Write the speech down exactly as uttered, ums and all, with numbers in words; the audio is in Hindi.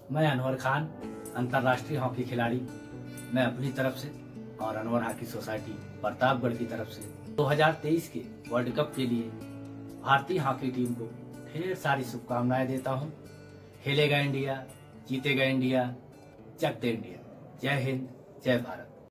मैं अनवर खान, अंतर्राष्ट्रीय हॉकी खिलाड़ी, मैं अपनी तरफ से और अनवर हॉकी सोसाइटी प्रतापगढ़ की तरफ से दो हज़ार तेईस के वर्ल्ड कप के लिए भारतीय हॉकी टीम को ढेर सारी शुभकामनाएं देता हूं। खेलेगा इंडिया, जीतेगा इंडिया, जगते इंडिया। जय हिंद, जय भारत।